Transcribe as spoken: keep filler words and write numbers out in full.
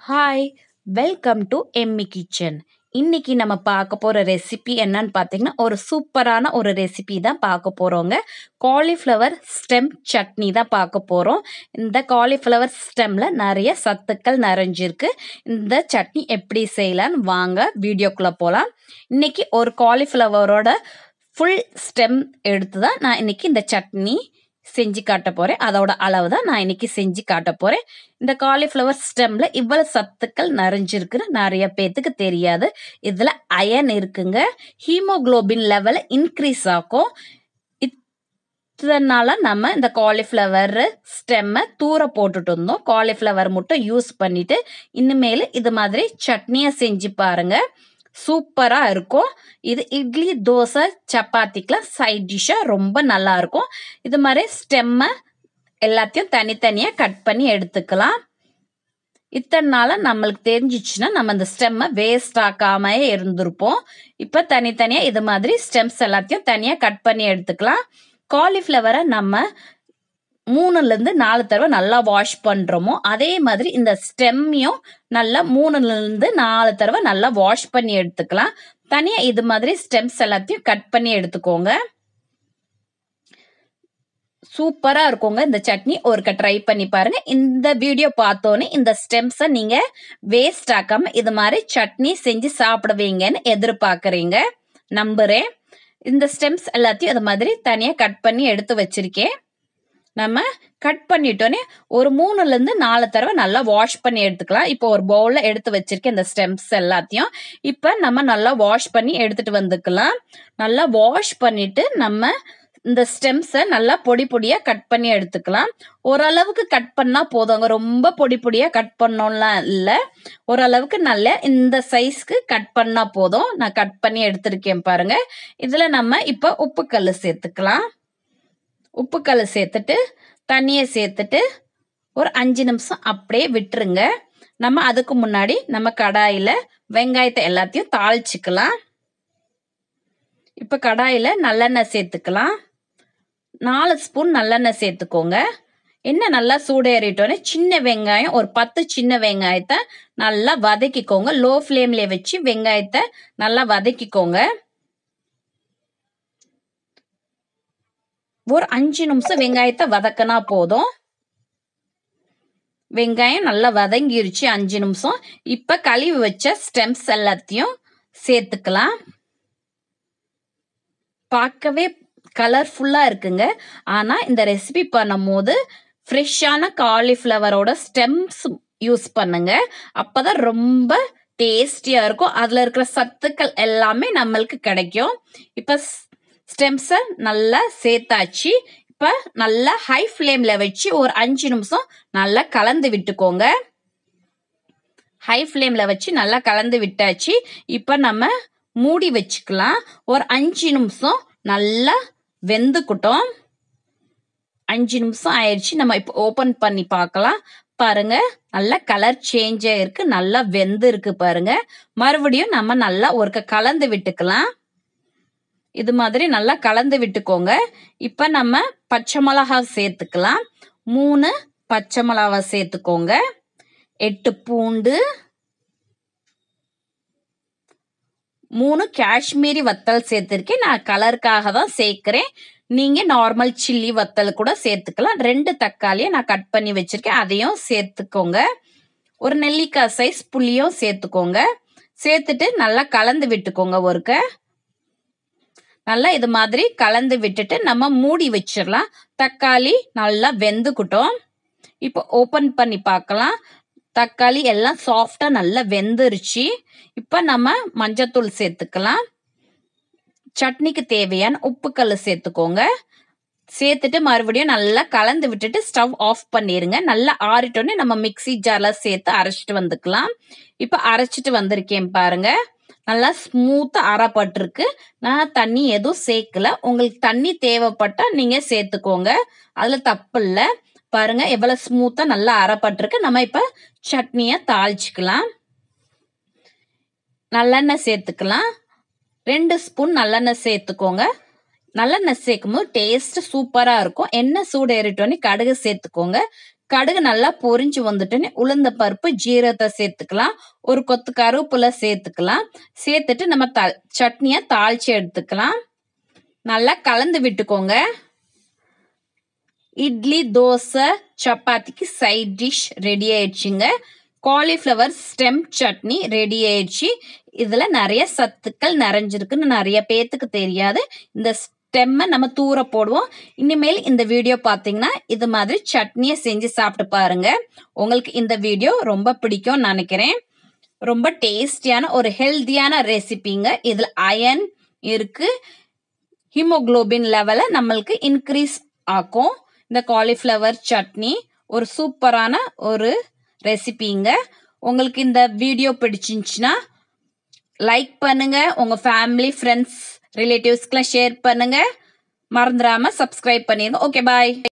Hi welcome to Emmy kitchen. இன்னைக்கு நம்ம பார்க்க போகிற ரெசிபி என்னன்னு பார்த்தீங்கன்னா ஒரு சூப்பரான ஒரு ரெசிபி தான் பார்க்க போகிறோங்க. காலிஃப்ளவர் ஸ்டெம் சட்னி தான் பார்க்க போகிறோம். இந்த காலிஃப்ளவர் ஸ்டெம்மில் நிறைய சத்துக்கள் நிறைஞ்சிருக்கு. இந்த சட்னி எப்படி செய்யலான்னு வாங்க வீடியோக்குள்ளே போகலாம். இன்னைக்கு ஒரு காலிஃப்ளவரோட ஃபுல் ஸ்டெம் எடுத்து தான் நான் இன்னைக்கு இந்த சட்னி செஞ்சு காட்ட போகிறேன். அதோட அளவு தான் நான் இன்னைக்கு செஞ்சு காட்ட போகிறேன். இந்த காலிஃப்ளவர் ஸ்டெம்ல இவ்வளவு சத்துக்கள் நிறைஞ்சிருக்குன்னு நிறைய பேத்துக்கு தெரியாது. இதில் அயன் இருக்குங்க. ஹீமோக்ளோபின் லெவலை இன்க்ரீஸ் ஆகும். இதனால நம்ம இந்த காலிஃப்ளவர் ஸ்டெம்மை தூர போட்டுட்டு இருந்தோம். காலிஃப்ளவர் மட்டும் யூஸ் பண்ணிட்டு இனிமேல் இது மாதிரி சட்னியை செஞ்சு பாருங்க. சூப்பராக இருக்கும். இது இட்லி தோசை சப்பாத்திக்கெலாம் சைட் டிஷ்ஷாக ரொம்ப நல்லா இருக்கும். இது மாதிரி ஸ்டெம்மை எல்லாத்தையும் தனித்தனியாக கட் பண்ணி எடுத்துக்கலாம். இத்தனை நாளாக நம்மளுக்கு தெரிஞ்சிச்சுன்னா நம்ம இந்த ஸ்டெம்மை வேஸ்ட் ஆக்காமே இருந்திருப்போம். இப்போ தனித்தனியாக இது மாதிரி ஸ்டெம்ஸ் எல்லாத்தையும் தனியாக கட் பண்ணி எடுத்துக்கலாம். காலிஃப்ளவரை நம்ம மூணுலேருந்து நாலு தடவை நல்லா வாஷ் பண்ணுறோமோ அதே மாதிரி இந்த ஸ்டெம்மையும் நல்லா மூணுலேருந்து நாலு தடவை நல்லா வாஷ் பண்ணி எடுத்துக்கலாம். தனியாக இது மாதிரி ஸ்டெம்ஸ் எல்லாத்தையும் கட் பண்ணி எடுத்துக்கோங்க. சூப்பராக இருக்குங்க இந்த சட்னி. ஒருக்க ட்ரை பண்ணி பாருங்க. இந்த வீடியோ பார்த்தோன்னே இந்த ஸ்டெம்ஸை நீங்கள் வேஸ்ட் ஆக்காமல் இது மாதிரி சட்னி செஞ்சு சாப்பிடுவீங்கன்னு எதிர்பார்க்குறீங்க நம்புகிறேன். இந்த ஸ்டெம்ஸ் எல்லாத்தையும் அது மாதிரி தனியாக கட் பண்ணி எடுத்து வச்சிருக்கேன். நம்ம கட் பண்ணிட்டோன்னே ஒரு மூணுலேருந்து நாலு தடவை நல்லா வாஷ் பண்ணி எடுத்துக்கலாம். இப்போ ஒரு பவுலில் எடுத்து வச்சிருக்கேன் இந்த ஸ்டெம்ஸ் எல்லாத்தையும். இப்போ நம்ம நல்லா வாஷ் பண்ணி எடுத்துட்டு வந்துக்கலாம். நல்லா வாஷ் பண்ணிட்டு நம்ம இந்த ஸ்டெம்ஸை நல்லா பொடி பொடியாக கட் பண்ணி எடுத்துக்கலாம். ஓரளவுக்கு கட் பண்ணால் போதுங்க. ரொம்ப பொடி பொடியாக கட் பண்ணோம்லாம் இல்லை. ஓரளவுக்கு நல்ல இந்த சைஸ்க்கு கட் பண்ணால் போதும். நான் கட் பண்ணி எடுத்திருக்கேன் பாருங்க. இதில் நம்ம இப்போ உப்புக்கல் சேர்த்துக்கலாம். உப்புக்கல் சேர்த்துட்டு தண்ணியை சேர்த்துட்டு ஒரு அஞ்சு நிமிஷம் அப்படியே விட்டுருங்க. நம்ம அதுக்கு முன்னாடி நம்ம கடாயில் வெங்காயத்தை எல்லாத்தையும் தாளிச்சுக்கலாம். இப்போ கடாயில் நல்லெண்ணெய் சேர்த்துக்கலாம். நாலு ஸ்பூன் நல்லெண்ணெய் சேர்த்துக்கோங்க. எண்ணெய் நல்லா சூடேறிட்டோன்னே சின்ன வெங்காயம் ஒரு பத்து சின்ன வெங்காயத்தை நல்லா வதக்கிக்கோங்க. லோ ஃப்ளேம்லேயே வச்சு வெங்காயத்தை நல்லா வதக்கிக்கோங்க. ஒரு அஞ்சு நிமிஷம் வெங்காயத்தை வதக்கினா போதும். வெங்காயம் நல்லா வதங்கிருச்சு அஞ்சு நிமிஷம். இப்போ கழுவி வச்ச ஸ்டெம்ஸ் எல்லாத்தையும் சேர்த்துக்கலாம். பார்க்கவே கலர்ஃபுல்லாக இருக்குங்க. ஆனால் இந்த ரெசிபி பண்ணும் போது ஃப்ரெஷ்ஷான காலிஃப்ளவரோட ஸ்டெம்ஸ் யூஸ் பண்ணுங்க. அப்போதான் ரொம்ப டேஸ்டியாக இருக்கும். அதில் இருக்கிற சத்துக்கள் எல்லாமே நம்மளுக்கு கிடைக்கும். இப்போ ஸ்டெம்ஸை நல்லா சேர்த்தாச்சு. இப்போ நல்லா ஹை ஃப்ளேமில் வச்சு ஒரு அஞ்சு நிமிஷம் நல்லா கலந்து விட்டுக்கோங்க. ஹை ஃப்ளேமில் வச்சு நல்லா கலந்து விட்டாச்சு. இப்போ நம்ம மூடி வச்சுக்கலாம். ஒரு அஞ்சு நிமிஷம் நல்லா வெந்துக்கிட்டோம். அஞ்சு நிமிஷம் ஆயிடுச்சு. நம்ம இப்போ ஓப்பன் பண்ணி பார்க்கலாம். பாருங்க நல்லா கலர் சேஞ்ச் ஆயிருக்கு. நல்லா வெந்து இருக்கு பாருங்க. மறுபடியும் நம்ம நல்லா ஒரு கலந்து விட்டுக்கலாம். இது மாதிரி நல்லா கலந்து விட்டுக்கோங்க. இப்போ நம்ம பச்சை மிளகா சேர்த்துக்கலாம். மூணு பச்சை மிளகா சேர்த்துக்கோங்க. எட்டு பூண்டு, மூணு காஷ்மீரி வத்தல் சேர்த்துருக்கேன். நான் கலருக்காக தான் சேர்க்கிறேன். நீங்கள் நார்மல் சில்லி வத்தல் கூட சேர்த்துக்கலாம். ரெண்டு தக்காளியை நான் கட் பண்ணி வச்சிருக்கேன். அதையும் சேர்த்துக்கோங்க. ஒரு நெல்லிக்காய் சைஸ் புளியும் சேர்த்துக்கோங்க. சேர்த்துட்டு நல்லா கலந்து விட்டுக்கோங்க. ஒருக்க நல்லா இது மாதிரி கலந்து விட்டுட்டு நம்ம மூடி வச்சிடலாம். தக்காளி நல்லா வெந்துக்கிட்டோம். இப்போ ஓப்பன் பண்ணி பார்க்கலாம். தக்காளி எல்லாம் சாஃப்டாக நல்லா வெந்துருச்சு. இப்போ நம்ம மஞ்சத்தூள் சேர்த்துக்கலாம். சட்னிக்கு தேவையான உப்புக்கல் சேர்த்துக்கோங்க. சேர்த்துட்டு மறுபடியும் நல்லா கலந்து விட்டுட்டு ஸ்டவ் ஆஃப் பண்ணிடுங்க. நல்லா ஆறிட்டோன்னே நம்ம மிக்சி ஜாரில் சேர்த்து அரைச்சிட்டு வந்துக்கலாம். இப்போ அரைச்சிட்டு வந்திருக்கேன் பாருங்க. நல்லா ஸ்மூத்தாக அரைப்பட்டிருக்கு. நான் தண்ணி எதுவும் சேர்க்கல. உங்களுக்கு தண்ணி தேவைப்பட்டா நீங்கள் சேர்த்துக்கோங்க. அதில் தப்பு இல்லை. பாருங்க எவ்வளோ ஸ்மூத்தாக நல்லா அரைப்பட்டிருக்கு. நம்ம இப்போ சட்னியை தாளிச்சுக்கலாம். நல்லெண்ணெய் சேர்த்துக்கலாம். ரெண்டு ஸ்பூன் நல்லெண்ணெய் சேர்த்துக்கோங்க. நல்லெண்ணெய் சேர்க்கும் போது டேஸ்ட் சூப்பராக இருக்கும். எண்ணெய் சூடு ஏறிட்டோன்னே கடுகு சேர்த்துக்கோங்க. கடுகு நல்லா பொரிஞ்சு வந்துட்டுன்னு உளுந்த பருப்பு ஜீரகத்தை சேர்த்துக்கலாம். ஒரு கொத்து கருவேப்பிலை சேர்த்துக்கலாம். சேர்த்துட்டு நம்ம த சட்னியை தாளிச்சு எடுத்துக்கலாம். நல்லா கலந்து விட்டுக்கோங்க. இட்லி, தோசை, சப்பாத்திக்கு சைட் டிஷ் ரெடி ஆயிடுச்சுங்க. காலிஃப்ளவர் ஸ்டெம் சட்னி ரெடி ஆயிடுச்சு. இதுல நிறைய சத்துக்கள் நிறைஞ்சிருக்குன்னு நிறைய பேத்துக்கு தெரியாது. இந்த ஸ்டெம்மை நம்ம தூர போடுவோம். இனிமேல் இந்த வீடியோ பார்த்தீங்கன்னா இது மாதிரி சட்னியை செஞ்சு சாப்பிட்டு பாருங்க. உங்களுக்கு இந்த வீடியோ ரொம்ப பிடிக்கும்னு நினைக்கிறேன். ரொம்ப டேஸ்டியான ஒரு ஹெல்த்தியான ரெசிபிங்க. இதுல அயன் இருக்கு. ஹீமோகுளோபின் லெவலை நம்மளுக்கு இன்க்ரீஸ் ஆக்கும். இந்த காலிஃப்ளவர் சட்னி ஒரு சூப்பரான ஒரு ரெசிபிங்க. உங்களுக்கு இந்த வீடியோ பிடிச்சிருந்துச்சுன்னா லைக் பண்ணுங்க. உங்க ஃபேமிலி, ஃப்ரெண்ட்ஸ், ரிலேட்டிவ்ஸ்க்குலாம் ஷேர் பண்ணுங்க. மறந்துடாம சப்ஸ்கிரைப் பண்ணிருங்க. ஓகே, பாய்.